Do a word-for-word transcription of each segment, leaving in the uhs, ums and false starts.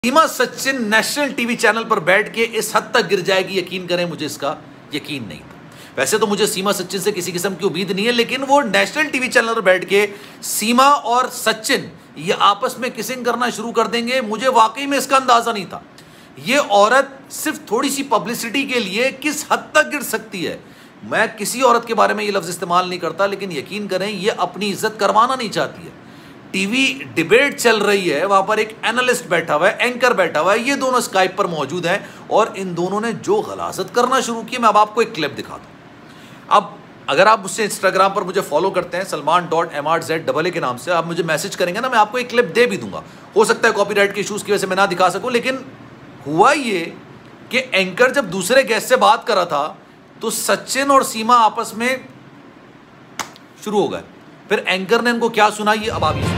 सीमा Sachin national TV channel पर बैठ के इस हद तक गिर जाएगी, यकीन करें मुझे इसका यकीन नहीं था। वैसे तो मुझे सीमा सचिन से किसी किस्म की उम्मीद नहीं है, लेकिन वो नेशनल टीवी चैनल पर बैठ के सीमा और सचिन ये आपस में किसिंग करना शुरू कर देंगे, मुझे वाकई में इसका अंदाजा नहीं था। ये औरत सिर्फ थोड़ी सी पब्लिसिटी के लिए किस हद तक गिर सकती है। मैं किसी औरत के बारे में ये लफ्ज इस्तेमाल नहीं करता, लेकिन यकीन करें ये अपनी इज्जत करवाना नहीं चाहती है। टीवी डिबेट चल रही है, वहां पर एक एनालिस्ट बैठा हुआ है, एंकर बैठा हुआ है, ये दोनों स्काइप पर मौजूद हैं और इन दोनों ने जो गलाजत करना शुरू की, मैं अब आपको एक क्लिप दिखाता हूं। अब अगर आप मुझसे इंस्टाग्राम पर मुझे फॉलो करते हैं Salman dot M R Z double A के नाम से, आप मुझे मैसेज करेंगे ना, मैं आपको एक क्लिप दे भी दूंगा। हो सकता है कॉपीराइट के इशूज की वजह से मैं ना दिखा सकूं, लेकिन हुआ ये कि एंकर जब दूसरे गेस्ट से बात कर रहा था तो सचिन और सीमा आपस में शुरू हो गए। फिर एंकर ने इनको क्या सुना, ये अब आप ही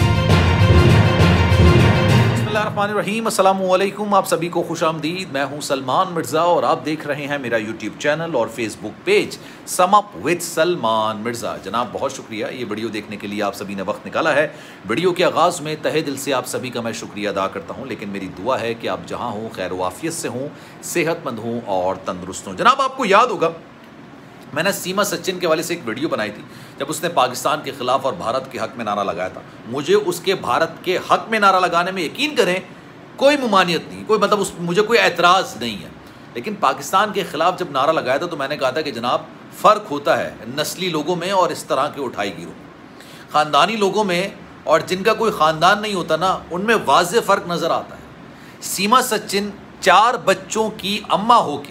बिस्मिल्लाहिर्रहमानिर्रहीम, अस्सलाम वालेकुम, आप सभी को खुशामदीद। मैं हूं सलमान मिर्ज़ा और आप देख रहे हैं मेरा यूट्यूब चैनल और Facebook page sum up with Salman Mirza. जनाब बहुत शुक्रिया, ये वीडियो देखने के लिए आप सभी ने वक्त निकाला है। वीडियो के आगाज़ में तहे दिल से आप सभी का मैं शुक्रिया अदा करता हूँ, लेकिन मेरी दुआ है कि आप जहाँ हों खैर वाफियत से हों, सेहतमंद हों और तंदुरुस्त हों। जनाब आपको याद होगा मैंने सीमा सचिन के वाले से एक वीडियो बनाई थी जब उसने पाकिस्तान के खिलाफ और भारत के हक में नारा लगाया था। मुझे उसके भारत के हक में नारा लगाने में यकीन करें कोई मुमानियत नहीं, कोई मतलब उस मुझे कोई एतराज़ नहीं है, लेकिन पाकिस्तान के खिलाफ जब नारा लगाया था तो मैंने कहा था कि जनाब फ़र्क होता है नस्ली लोगों में और इस तरह के उठाई गिरों में। ख़ानदानी लोगों में और जिनका कोई ख़ानदान नहीं होता ना, उनमें वाज़ेह फ़र्क नज़र आता है। सीमा सचिन चार बच्चों की अम्मा होके,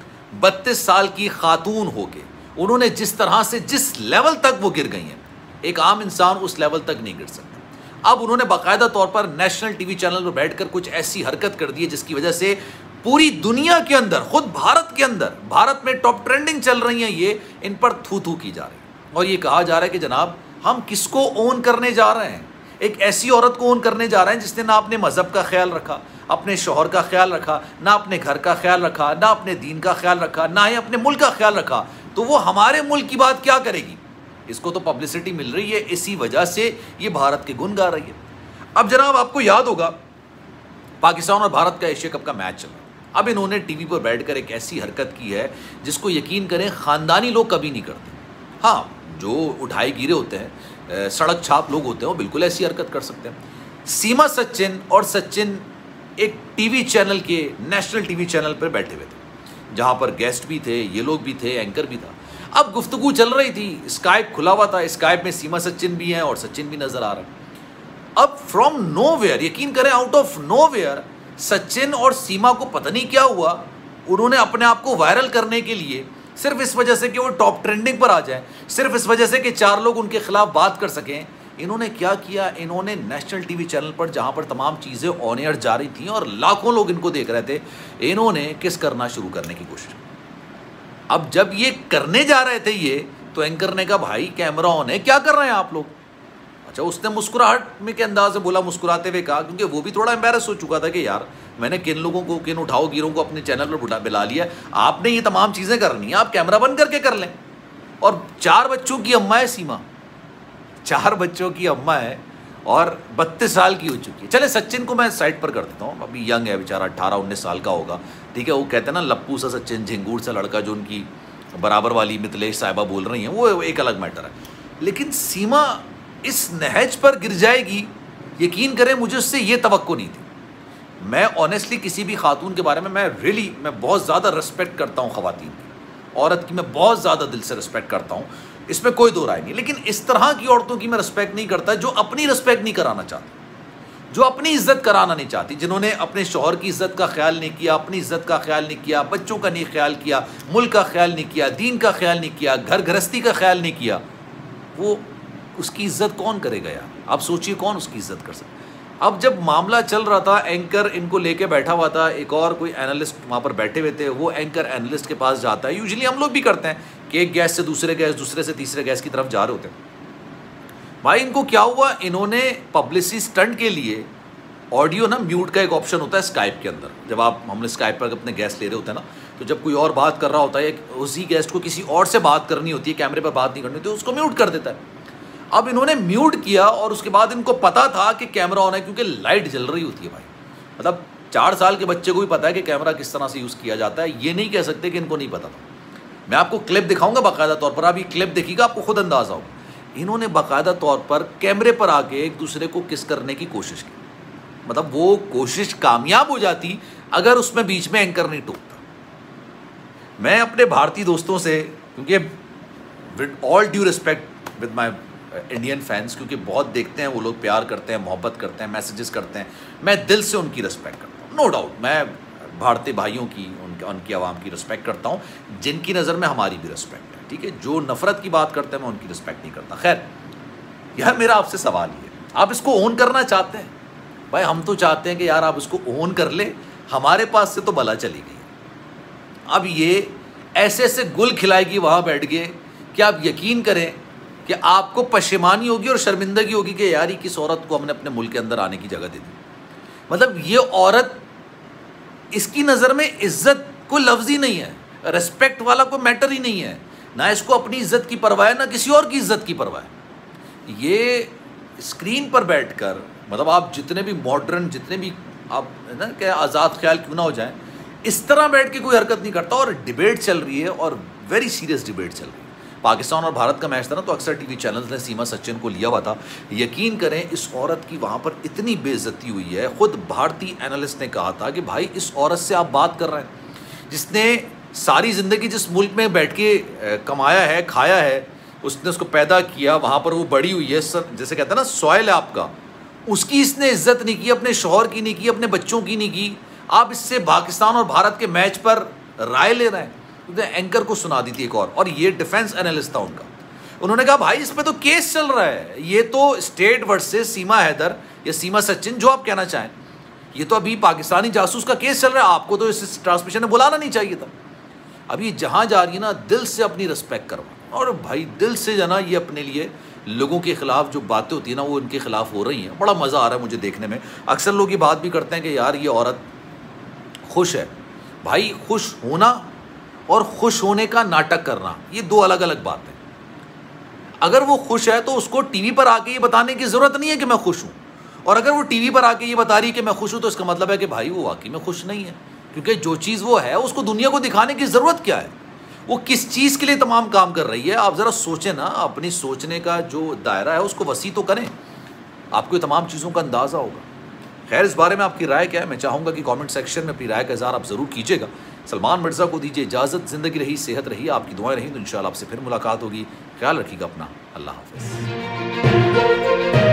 बत्तीस साल की खातून होके, उन्होंने जिस तरह से जिस लेवल तक वो गिर गई हैं, एक आम इंसान उस लेवल तक नहीं गिर सकता। अब उन्होंने बाकायदा तौर पर नेशनल टीवी चैनल पर बैठकर कुछ ऐसी हरकत कर दी है जिसकी वजह से पूरी दुनिया के अंदर, खुद भारत के अंदर, भारत में टॉप ट्रेंडिंग चल रही हैं, ये इन पर थू थू की जा रही है और ये कहा जा रहा है कि जनाब हम किसको ओन करने जा रहे हैं। एक ऐसी औरत को ओन करने जा रहे हैं जिसने ना अपने मज़हब का ख्याल रखा, अपने शौहर का ख्याल रखा, ना अपने घर का ख्याल रखा, ना अपने दीन का ख्याल रखा, ना ही अपने मुल्क का ख्याल रखा, तो वो हमारे मुल्क की बात क्या करेगी। इसको तो पब्लिसिटी मिल रही है, इसी वजह से ये भारत के गुण गा रही है। अब जनाब आपको याद होगा पाकिस्तान और भारत का एशिया कप का मैच चल रहा है। अब इन्होंने टीवी पर बैठकर एक ऐसी हरकत की है जिसको यकीन करें ख़ानदानी लोग कभी नहीं करते। हाँ, जो उठाए गिरे होते हैं, सड़क छाप लोग होते हैं, वो बिल्कुल ऐसी हरकत कर सकते हैं। सीमा सचिन और सचिन एक टीवी चैनल के, नेशनल टीवी चैनल पर बैठे हुए थे जहाँ पर गेस्ट भी थे, ये लोग भी थे, एंकर भी था। अब गुफ्तगू चल रही थी, स्काइप खुला हुआ था, स्काइप में सीमा सचिन भी हैं और सचिन भी नज़र आ रहा है। अब फ्रॉम नोवेयर, यकीन करें आउट ऑफ नोवेयर, सचिन और सीमा को पता नहीं क्या हुआ, उन्होंने अपने आप को वायरल करने के लिए, सिर्फ इस वजह से कि वो टॉप ट्रेंडिंग पर आ जाए, सिर्फ इस वजह से कि चार लोग उनके खिलाफ बात कर सकें, इन्होंने क्या किया, इन्होंने नेशनल टीवी चैनल पर जहां पर तमाम चीज़ें ऑन एयर जारी थी और लाखों लोग इनको देख रहे थे, इन्होंने किस करना शुरू करने की कोशिश। अब जब ये करने जा रहे थे ये, तो एंकर ने कहा भाई कैमरा ऑन है, क्या कर रहे हैं आप लोग। अच्छा, उसने मुस्कुराहट में के अंदाज से बोला, मुस्कुराते हुए कहा, क्योंकि वो भी थोड़ा एम्बेरस हो चुका था कि यार मैंने किन लोगों को, किन उठाओ गिरों को अपने चैनल पर बुला बुला लिया, आपने ये तमाम चीज़ें करनी है, आप कैमरा बंद करके कर लें। और चार बच्चों की अम्मा है सीमा, चार बच्चों की अम्मा है और बत्तीस साल की हो चुकी है। चले सचिन को मैं साइड पर कर देता हूँ, अभी यंग है बेचारा, अट्ठारह उन्नीस साल का होगा, ठीक है। वो कहते हैं ना लप्पू सा सचिन, झिंगूर सा लड़का, जो उनकी बराबर वाली मिथिलेश साहिबा बोल रही हैं, वो एक अलग मैटर है। लेकिन सीमा इस नहज पर गिर जाएगी, यकीन करें मुझे उससे ये तवक्को नहीं थी। मैं ऑनेस्टली किसी भी खातून के बारे में, मैं रियली मैं बहुत ज़्यादा रिस्पेक्ट करता हूँ, ख़वातीन की, औरत की मैं बहुत ज़्यादा दिल से रिस्पेक्ट करता हूँ, इसमें कोई दो राय नहीं, लेकिन इस तरह की औरतों की मैं रिस्पेक्ट नहीं करता जो अपनी रिस्पेक्ट नहीं कराना चाहती, जो अपनी इज्जत कराना नहीं चाहती, जिन्होंने अपने शौहर की इज्जत का ख्याल नहीं किया, अपनी इज्जत का ख्याल नहीं किया, बच्चों का नहीं ख्याल किया, मुल्क का ख्याल नहीं किया, दीन का ख्याल नहीं किया, घर गृहस्थी का ख्याल नहीं किया, वो उसकी इज्जत कौन करेगा यार। आप सोचिए कौन उसकी इज्जत कर सकता। अब जब मामला चल रहा था, एंकर इनको लेके बैठा हुआ था, एक और कोई एनालिस्ट वहाँ पर बैठे हुए थे, वो एंकर एनालिस्ट के पास जाता है, यूजुअली हम लोग भी करते हैं कि एक गैस से दूसरे गैस, दूसरे से तीसरे गैस की तरफ जा रहे होते हैं। भाई इनको क्या हुआ, इन्होंने पब्लिसिटी स्टंट के लिए ऑडियो ना म्यूट का एक ऑप्शन होता है स्काइप के अंदर, जब आप हमने स्काइप पर अपने गेस्ट ले रहे होते हैं ना, तो जब कोई और बात कर रहा होता है, उसी गेस्ट को किसी और से बात करनी होती है, कैमरे पर बात नहीं करनी होती, तो उसको म्यूट कर देता है। अब इन्होंने म्यूट किया और उसके बाद इनको पता था कि कैमरा ऑन है, क्योंकि लाइट जल रही होती है भाई, मतलब चार साल के बच्चे को भी पता है कि कैमरा किस तरह से यूज़ किया जाता है। ये नहीं कह सकते कि इनको नहीं पता था। मैं आपको क्लिप दिखाऊंगा बाकायदा तौर पर, आप ये क्लिप देखिएगा, आपको खुद अंदाज़ा होगा। इन्होंने बाकायदा तौर पर कैमरे पर आके एक दूसरे को किस करने की कोशिश की। मतलब वो कोशिश कामयाब हो जाती अगर उसमें बीच में एंकर नहीं टोकता। मैं अपने भारतीय दोस्तों से, क्योंकि with all due respect with my Indian fans, क्योंकि बहुत देखते हैं वो लोग, प्यार करते हैं, मोहब्बत करते हैं, मैसेजेस करते हैं, मैं दिल से उनकी रिस्पेक्ट करता हूँ। नो डाउट मैं भारतीय भाइयों की, उनके उनकी आवाम की रिस्पेक्ट करता हूँ, जिनकी नज़र में हमारी भी रिस्पेक्ट है, ठीक है। जो नफ़रत की बात करते हैं मैं उनकी रिस्पेक्ट नहीं करता। खैर, यार मेरा आपसे सवाल ये है, आप इसको ओन करना चाहते हैं? भाई हम तो चाहते हैं कि यार आप इसको ओन कर ले, हमारे पास से तो बला चली गई। अब ये ऐसे ऐसे गुल खिलाएगी वहाँ बैठ के कि आप यकीन करें कि आपको पशेमानी होगी और शर्मिंदगी होगी कि यार ये किस औरत को हमने अपने मुल्क के अंदर आने की जगह दे दी। मतलब ये औरत, इसकी नज़र में इज्जत कोई लफ्ज़ ही नहीं है, रेस्पेक्ट वाला कोई मैटर ही नहीं है, ना इसको अपनी इज्जत की परवाह है, ना किसी और की इज्जत की परवाह है। ये स्क्रीन पर बैठकर, मतलब आप जितने भी मॉडर्न, जितने भी आप है ना क्या आज़ाद ख्याल क्यों ना हो जाएं, इस तरह बैठ के कोई हरकत नहीं करता। और डिबेट चल रही है, और वेरी सीरियस डिबेट चल रही है। पाकिस्तान और भारत का मैच था ना, तो अक्सर टीवी चैनल्स ने सीमा सचिन को लिया हुआ था। यकीन करें इस औरत की वहाँ पर इतनी बेइज्जती हुई है, ख़ुद भारतीय एनालिस्ट ने कहा था कि भाई इस औरत से आप बात कर रहे हैं जिसने सारी ज़िंदगी जिस मुल्क में बैठ के कमाया है, खाया है, उसने उसको पैदा किया, वहाँ पर वो बड़ी हुई है, सर जैसे कहते हैं ना सॉइल है आपका, उसकी इसने इज्जत नहीं की, अपने शौहर की नहीं की, अपने बच्चों की नहीं की। आप इससे पाकिस्तान और भारत के मैच पर राय ले रहे हैं। एंकर को सुना दी थी एक और और ये डिफेंस एनालिस्ट था उनका, उन्होंने कहा भाई इस पे तो केस चल रहा है, ये तो स्टेट वर्सेस सीमा हैदर या सीमा सचिन, जो आप कहना चाहें, ये तो अभी पाकिस्तानी जासूस का केस चल रहा है, आपको तो इस ट्रांसमिशन में बुलाना नहीं चाहिए था। अभी जहाँ जा रही है ना, दिल से अपनी रिस्पेक्ट करवा, और भाई दिल से जाना, ये अपने लिए लोगों के ख़िलाफ़ जो बातें होती है ना, वो उनके ख़िलाफ़ हो रही हैं। बड़ा मज़ा आ रहा है मुझे देखने में। अक्सर लोग ये बात भी करते हैं कि यार ये औरत खुश है। भाई खुश होना और खुश होने का नाटक करना, ये दो अलग अलग बात है। अगर वो खुश है तो उसको टीवी पर आके ये बताने की ज़रूरत नहीं है कि मैं खुश हूँ, और अगर वो टीवी पर आके ये बता रही है कि मैं खुश हूँ, तो इसका मतलब है कि भाई वो वाकई में खुश नहीं है। क्योंकि जो चीज़ वो है उसको दुनिया को दिखाने की ज़रूरत क्या है, वो किस चीज़ के लिए तमाम काम कर रही है। आप ज़रा सोचें ना, अपनी सोचने का जो दायरा है उसको वसी तो करें, आपको तमाम चीज़ों का अंदाज़ा होगा। खैर, इस बारे में आपकी राय क्या है? मैं चाहूँगा कि कमेंट सेक्शन में अपनी राय का इज़हार आप ज़रूर कीजिएगा। सलमान मिर्ज़ा को दीजिए इजाज़त। ज़िंदगी रही, सेहत रही, आपकी दुआएं रही, तो इंशाअल्लाह आपसे फिर मुलाकात होगी। ख्याल रखिएगा अपना। अल्लाह हाफ़िज़।